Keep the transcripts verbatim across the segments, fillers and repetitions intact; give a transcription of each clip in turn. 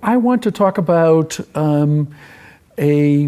I want to talk about um, a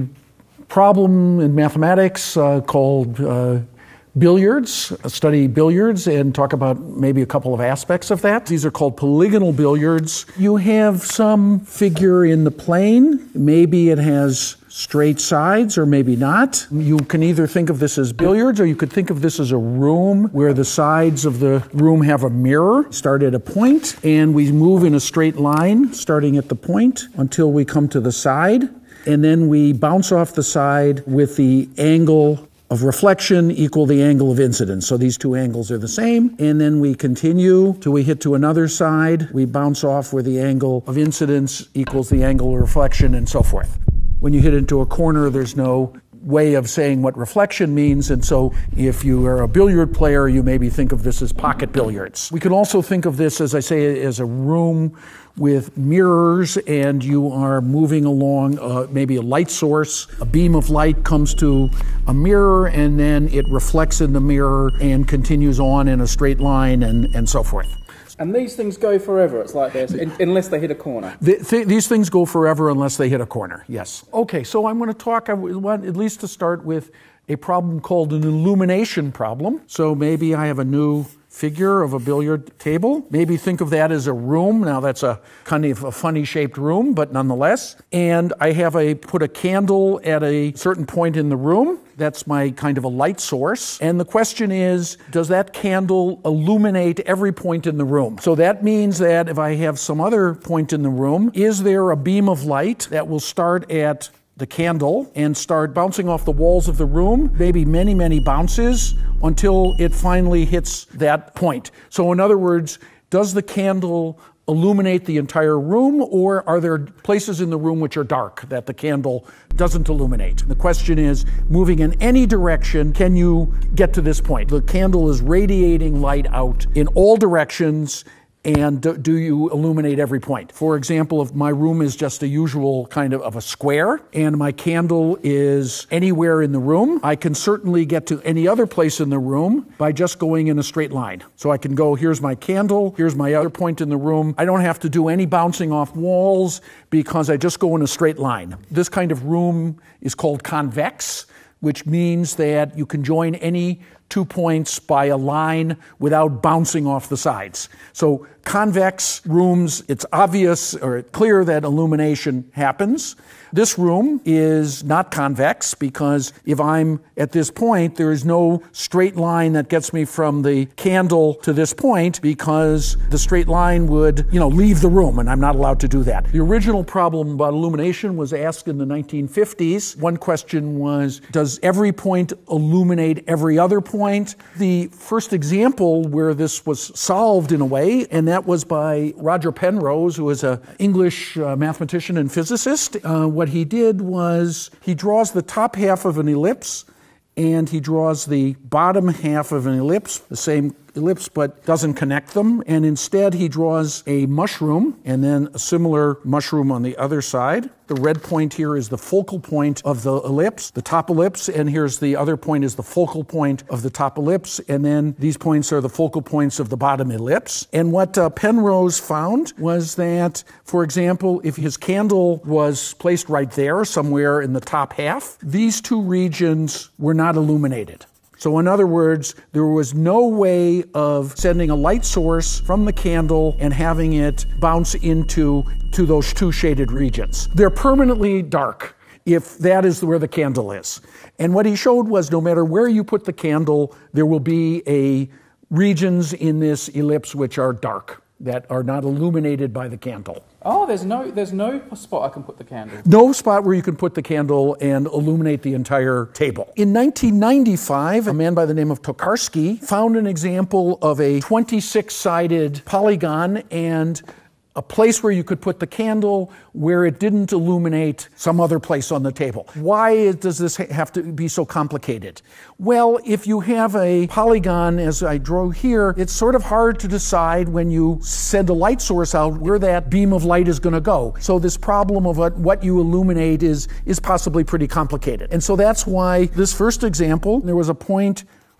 problem in mathematics uh, called uh, billiards, study billiards, and talk about maybe a couple of aspects of that. These are called polygonal billiards. You have some figure in the plane. Maybe it has straight sides or maybe not. You can either think of this as billiards or you could think of this as a room where the sides of the room have a mirror. Start at a point and we move in a straight line starting at the point until we come to the side, and then we bounce off the side with the angle of reflection equal the angle of incidence. So these two angles are the same, and then we continue till we hit to another side. We bounce off where the angle of incidence equals the angle of reflection, and so forth. When you hit into a corner, there's no way of saying what reflection means, and so if you are a billiard player, you maybe think of this as pocket billiards. We can also think of this, as I say, as a room with mirrors, and you are moving along uh, maybe a light source. A beam of light comes to a mirror, and then it reflects in the mirror and continues on in a straight line, and, and so forth. And these things go forever, it's like this, in, unless they hit a corner. The, th these things go forever unless they hit a corner, yes. Okay, so I'm going to talk, I want at least to start with a problem called an illumination problem. So maybe I have a new figure of a billiard table. Maybe think of that as a room. Now that's a kind of a funny shaped room, but nonetheless. And I have a put a candle at a certain point in the room. That's my kind of a light source. And the question is, does that candle illuminate every point in the room? So that means that if I have some other point in the room, is there a beam of light that will start at the candle and start bouncing off the walls of the room, maybe many, many bounces until it finally hits that point? So in other words, does the candle illuminate the entire room, or are there places in the room which are dark that the candle doesn't illuminate? The question is, moving in any direction, can you get to this point? The candle is radiating light out in all directions, and do, do you illuminate every point? For example, if my room is just a usual kind of, of a square, and my candle is anywhere in the room, I can certainly get to any other place in the room by just going in a straight line. So I can go, here's my candle, here's my other point in the room. I don't have to do any bouncing off walls because I just go in a straight line. This kind of room is called convex, which means that you can join any two points by a line without bouncing off the sides. So convex rooms, it's obvious or clear that illumination happens. This room is not convex because if I'm at this point, there is no straight line that gets me from the candle to this point, because the straight line would, you know, leave the room, and I'm not allowed to do that. The original problem about illumination was asked in the nineteen fifties. One question was, does every point illuminate every other point? The first example where this was solved in a way, and that was by Roger Penrose, who is an English uh, mathematician and physicist. Uh, what he did was he draws the top half of an ellipse and he draws the bottom half of an ellipse, the same ellipse, but doesn't connect them. And instead he draws a mushroom and then a similar mushroom on the other side. The red point here is the focal point of the ellipse, the top ellipse, and here's the other point is the focal point of the top ellipse, and then these points are the focal points of the bottom ellipse. And what uh, Penrose found was that, for example, if his candle was placed right there, somewhere in the top half, these two regions were not illuminated. So in other words, there was no way of sending a light source from the candle and having it bounce into to those two shaded regions. They're permanently dark if that is where the candle is. And what he showed was no matter where you put the candle, there will be a regions in this ellipse which are dark, that are not illuminated by the candle. Oh, there's no, there's no spot I can put the candle. No spot where you can put the candle and illuminate the entire table. In nineteen ninety-five, a man by the name of Tokarsky found an example of a twenty-six sided polygon and a place where you could put the candle where it didn't illuminate some other place on the table. Why does this have to be so complicated? Well, if you have a polygon, as I drew here, it's sort of hard to decide when you send a light source out where that beam of light is going to go. So this problem of what, what you illuminate is, is possibly pretty complicated. And so that's why this first example, there was a point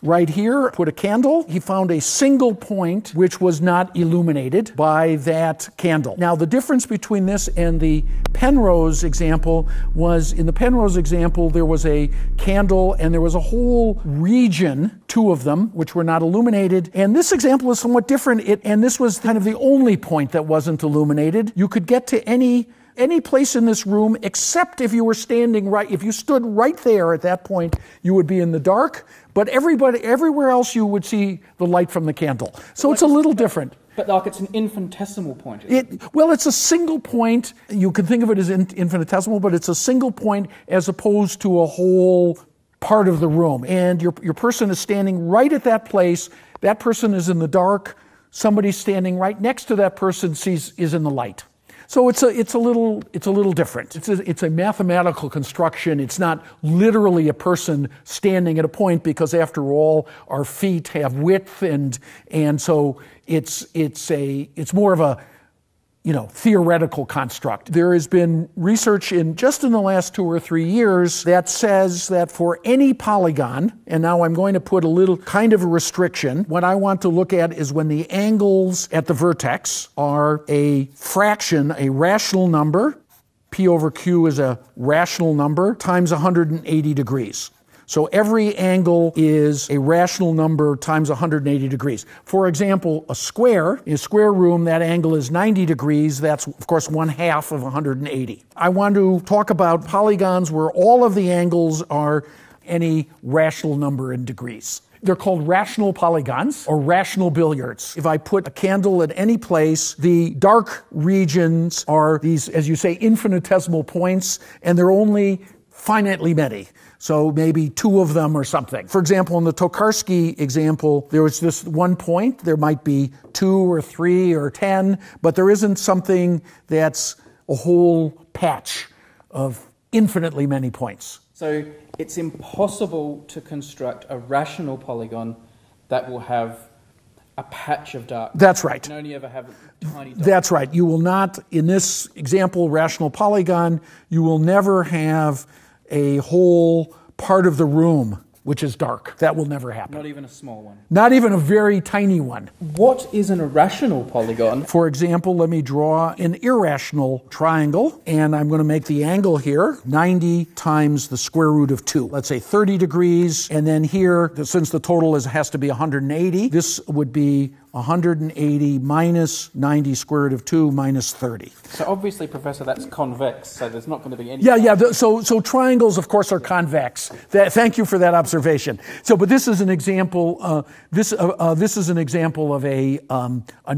right here, put a candle. He found a single point which was not illuminated by that candle. Now, the difference between this and the Penrose example was, in the Penrose example, there was a candle and there was a whole region, two of them, which were not illuminated. And this example is somewhat different, it, and this was kind of the only point that wasn't illuminated. You could get to any any place in this room except if you were standing right, if you stood right there at that point, you would be in the dark, but everybody, everywhere else you would see the light from the candle. So it's a little different. But like it's an infinitesimal point. It, well, it's a single point. You can think of it as in, infinitesimal, but it's a single point as opposed to a whole part of the room. And your, your person is standing right at that place. That person is in the dark. Somebody standing right next to that person sees is in the light. So it's a it's a little it's a little different. It's a, it's a mathematical construction. It's not literally a person standing at a point, because after all, our feet have width, and and so it's it's a it's more of a you know, theoretical construct. There has been research in just in the last two or three years that says that for any polygon, and now I'm going to put a little kind of a restriction, what I want to look at is when the angles at the vertex are a fraction, a rational number, P over Q is a rational number, times one hundred eighty degrees. So every angle is a rational number times one hundred eighty degrees. For example, a square, in a square room, that angle is ninety degrees. That's, of course, one half of one hundred eighty. I want to talk about polygons where all of the angles are any rational number in degrees. They're called rational polygons or rational billiards. If I put a candle at any place, the dark regions are these, as you say, infinitesimal points, and they're only finitely many. So maybe two of them or something. For example, in the Tokarsky example, there was this one point. There might be two or three or ten, but there isn't something that's a whole patch of infinitely many points. So it's impossible to construct a rational polygon that will have a patch of dark. That's right. You can only ever have a tiny dot. That's right. You will not, in this example, rational polygon, you will never have a whole part of the room which is dark. That will never happen. Not even a small one. Not even a very tiny one. What is an irrational polygon? For example, let me draw an irrational triangle, and I'm going to make the angle here ninety times the square root of two. Let's say thirty degrees, and then here, since the total is has to be one hundred eighty, this would be one hundred eighty minus ninety square root of two minus thirty. So obviously, Professor, that's convex, so there's not going to be any... Yeah, yeah, the, so, so triangles, of course, are convex. That, thank you for that observation. So, but this is an example, uh, this, uh, uh, this is an example of a, um, a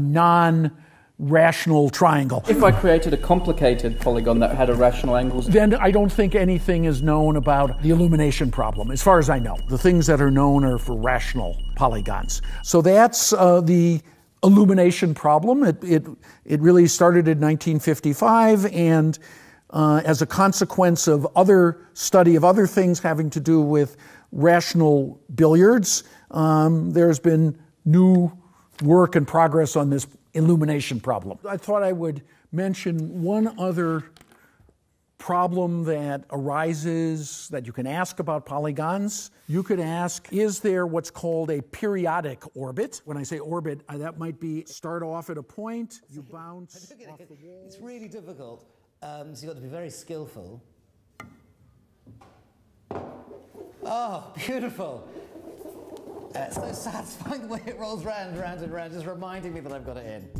non-rational triangle. If I created a complicated polygon that had irrational angles... Then I don't think anything is known about the illumination problem, as far as I know. The things that are known are for rational polygons. So that's uh, the illumination problem. It, it, it really started in nineteen fifty-five, and uh, as a consequence of other study of other things having to do with rational billiards, um, there's been new work and progress on this illumination problem. I thought I would mention one other problem that arises that you can ask about polygons. You could ask, is there what's called a periodic orbit? When I say orbit, that might be start off at a point, you bounce off the wall. It's really difficult, um, so you've got to be very skillful. Oh, beautiful. Uh, it's so satisfying the way it rolls round, round and round, just reminding me that I've got it in.